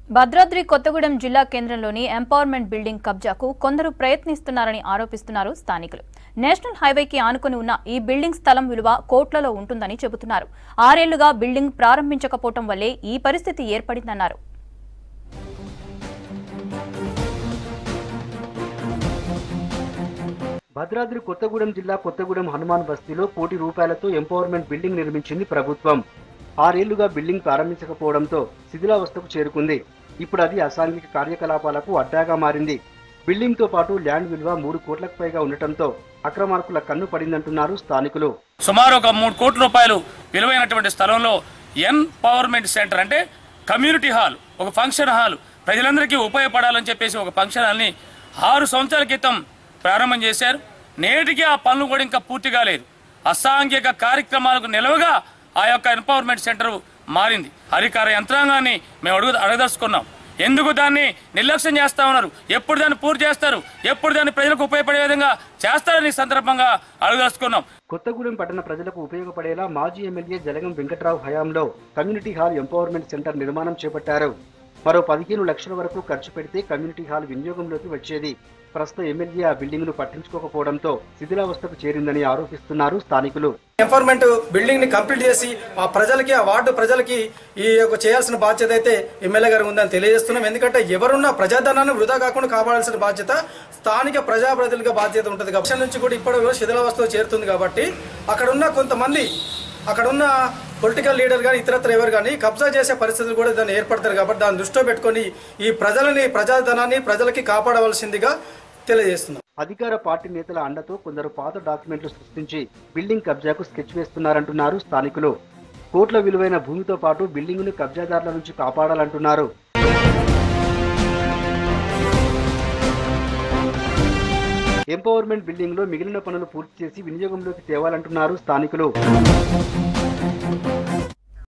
భద్రాద్రి కొత్తగూడెం జిల్లా కేంద్రంలోని empowerment building కబ్జాకు కొందరు ప్రయత్నిస్తున్నారని ఆరోపిస్తున్నారు స్థానికులు. నేషనల్ హైవేకి ఆనుకుని ఉన్న ఈ బిల్డింగ్ స్థలం విలువ కోట్లలో ఉంటుందని చెబుతున్నారు. 6 ఏళ్లుగా బిల్డింగ్ ప్రారంభించకపోవడం వల్లే ఈ పరిస్థితి ఏర్పడిందన్నారు. భద్రాద్రి కొత్తగూడెం జిల్లా కొత్తగూడెం హనుమాన్ బస్తీలో కోటి రూపాయలతో ఎంపవర్మెంట్ బిల్డింగ్ నిర్మించింది ప్రభుత్వం. 6 ఏళ్లుగా బిల్డింగ్ ప్రారంభించకపోవడంతో శిథిలావస్థకు చేరుకుంది. ఇప్పుడు అది అసాంఘిక కార్యకలాపాలకు అడ్డాగా మారింది. బిల్డింగ్ తో పాటు ల్యాండ్ విలువ 3 కోట్లకు పైగా ఉండటంతో అక్రమార్కుల కన్ను పడిందంటున్నారు స్థానికులు. సుమారు ఒక 3 కోట్ల రూపాయలు విలువైనటువంటి స్థలంలో ఎంపవర్మెంట్ సెంటర్ అంటే కమ్యూనిటీ హాల్, ఒక ఫంక్షన్ హాల్, ప్రజలందరికీ ఉపయోగపడాలని చెప్పేసి ఒక ఫంక్షన్ హాల్ని 6 సంవత్సరాల క్రితం ప్రారంభం చేశారు. నేటికి ఆ పనులు కూడా ఇంకా పూర్తి కాలేదు. అసాంఘిక కార్యక్రమాలకు నిలవగా ఆ యొక్క ఎంపవర్మెంట్ సెంటర్ మారింది. అధికార యంత్రాంగాన్ని మేము అడగదలుచుకున్నాం. ఎందుకు దాన్ని నిర్లక్ష్యం చేస్తా ఉన్నారు? ఎప్పుడు దాన్ని పూర్తి చేస్తారు? ఎప్పుడు దాన్ని ప్రజలకు ఉపయోగపడే విధంగా చేస్తారని సందర్భంగా అడగదలుచుకున్నాం. కొత్తగూడెం పట్టణ ప్రజలకు ఉపయోగపడేలా మాజీ ఎమ్మెల్యే జలగం వెంకట్రావు హయాంలో కమ్యూనిటీ హాల్ ఎంపవర్మెంట్ సెంటర్ నిర్మాణం చేపట్టారు. మరో 15 లక్షల వరకు ఖర్చు పెడితే కమ్యూనిటీ హాల్ వినియోగంలోకి వచ్చేది. ప్రస్తుత ఎమ్మెల్యే ఆ బిల్డింగ్ ను పట్టించుకోకపోవడంతో శిథిలావస్థకు చేరిందని ఆరోపిస్తున్నారు స్థానికులు. ఎంపవర్మెంట్ బిల్డింగ్ ని కంప్లీట్ చేసి ఆ ప్రజలకి, ఆ వార్డు ప్రజలకి ఈ యొక్క చేయాల్సిన బాధ్యత అయితే ఎమ్మెల్యే గారు ఉందని తెలియజేస్తున్నాం. ఎందుకంటే ఎవరున్నా ప్రజాధనాన్ని వృధా కాకుండా కాపాడాల్సిన బాధ్యత స్థానిక ప్రజాప్రతినిధులుగా బాధ్యత ఉంటుంది. గవర్షం నుంచి కూడా ఇప్పటి శిథిలావస్థకు చేరుతుంది కాబట్టి అక్కడున్న కొంతమంది, అక్కడున్న పొలిటికల్ లీడర్ కానీ ఇతరత్ర ఎవరు కానీ కబ్జా చేసే పరిస్థితులు కూడా దాన్ని ఏర్పడతారు. కాబట్టి దాన్ని దృష్టిలో పెట్టుకొని ఈ ప్రజాధనాన్ని ప్రజలకి కాపాడవలసిందిగా తెలియజేస్తున్నాం. అధికార పార్టీ నేతల అండతో కొందరు పాత డాక్యుమెంట్లు సృష్టించి బిల్డింగ్ కబ్జాకు స్కెచ్ వేస్తున్నారంటున్నారు స్థానికులు. కోట్ల విలువైన భూమితో పాటు బిల్డింగ్ ను కబ్జాదారుల నుంచి కాపాడాలంటున్నారు. ఎంపవర్మెంట్ బిల్డింగ్ లో మిగిలిన పనులు పూర్తి చేసి వినియోగంలోకి తేవాలంటున్నారు స్థానికులు.